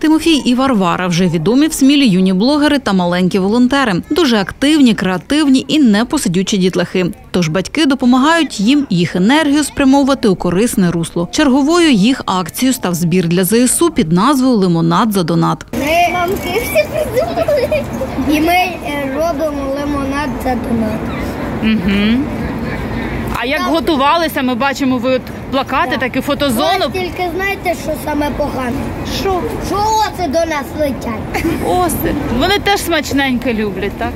Тимофій і Варвара – вже відомі в Смілі юні блогери та маленькі волонтери. Дуже активні, креативні і непосидючі дітлахи. Тож батьки допомагають їм їх енергію спрямовувати у корисне русло. Черговою їх акцією став збір для ЗСУ під назвою «Лимонад за донат». Ми мамки всі придумали. І ми робимо лимонад за донат. Угу. А як готувалися, ми бачимо, ви от плакати, такі фотозону. Ось тільки знаєте, що саме погане? Що? Що оце до нас летять. Оси. Вони теж смачненько люблять, так?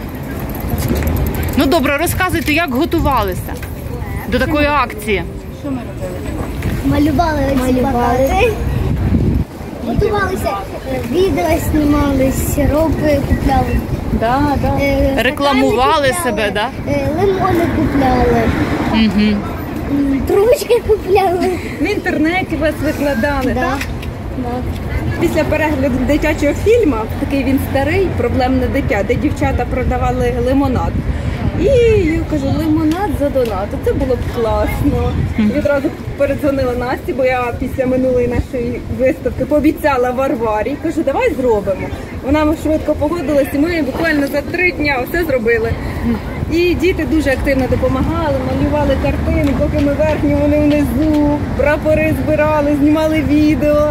Ну добре, розказуйте, як готувалися до такої акції. Що ми робили? Малювали. Готувалися, відео знімали, сиропи купляли. Да. Рекламували себе, так? Лимони купляли. Угу. Трубочки купляли. В інтернеті вас викладали, Да. так? Після перегляду дитячого фільму, такий він старий, «Проблемне дитя», де дівчата продавали лимонад. І я кажу, лимонад за донат. Це було б класно. Відразу передзвонила Насті, бо я після минулої нашої виставки пообіцяла Варварі. Кажу, давай зробимо. Вона швидко погодилась, і ми буквально за 3 дні все зробили. І діти дуже активно допомагали, малювали картини, поки ми верхні, вони внизу, прапори збирали, знімали відео.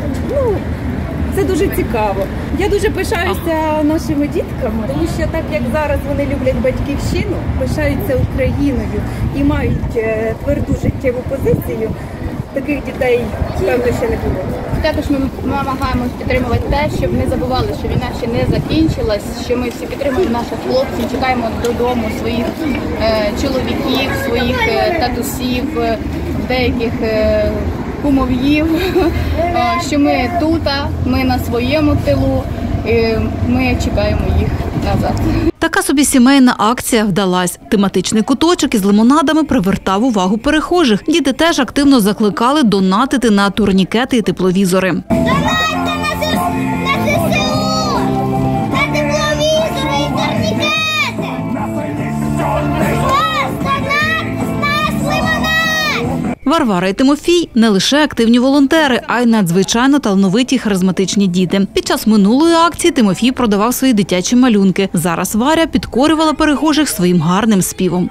Це дуже цікаво. Я дуже пишаюся нашими дітками, тому що так як зараз вони люблять батьківщину, пишаються Україною і мають тверду життєву позицію, таких дітей, певно, ще не було. Також ми намагаємося підтримувати те, щоб не забували, що війна ще не закінчилась, що ми всі підтримуємо наших хлопців, чекаємо додому своїх чоловіків, своїх татусів, деяких кумов'їв, що ми тут, ми на своєму тилу, ми чекаємо їх назад. Така собі сімейна акція вдалась. Тематичний куточок із лимонадами привертав увагу перехожих. Діти теж активно закликали донатити на турнікети і тепловізори. Донатьте на ЗСУ! На тепловізори і турнікети! З нас лимонад! Варвара і Тимофій – не лише активні волонтери, а й надзвичайно талановиті й харизматичні діти. Під час минулої акції Тимофій продавав свої дитячі малюнки. Зараз Варя підкорювала перехожих своїм гарним співом.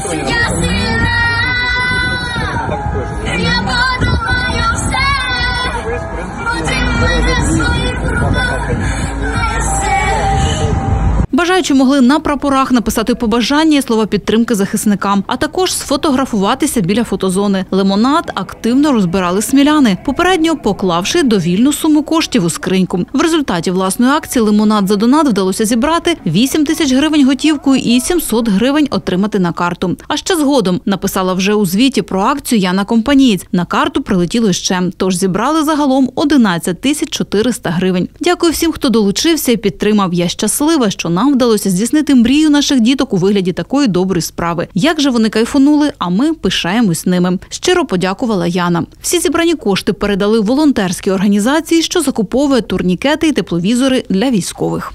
Бажаючі могли на прапорах написати побажання і слова підтримки захисникам, а також сфотографуватися біля фотозони. Лимонад активно розбирали сміляни, попередньо поклавши довільну суму коштів у скриньку. В результаті власної акції «Лимонад за донат» вдалося зібрати 8 тисяч гривень готівкою і 700 гривень отримати на карту. А ще згодом написала вже у звіті про акцію Яна Компанієць. На карту прилетіло ще, тож зібрали загалом 11 тисяч 400 гривень. Дякую всім, хто долучився і підтримав. Я щаслива, що нам вдалося здійснити мрію наших діток у вигляді такої доброї справи. Як же вони кайфанули, а ми пишаємось ними. Щиро подякувала Яна. Всі зібрані кошти передали волонтерській організації, що закуповує турнікети і тепловізори для військових.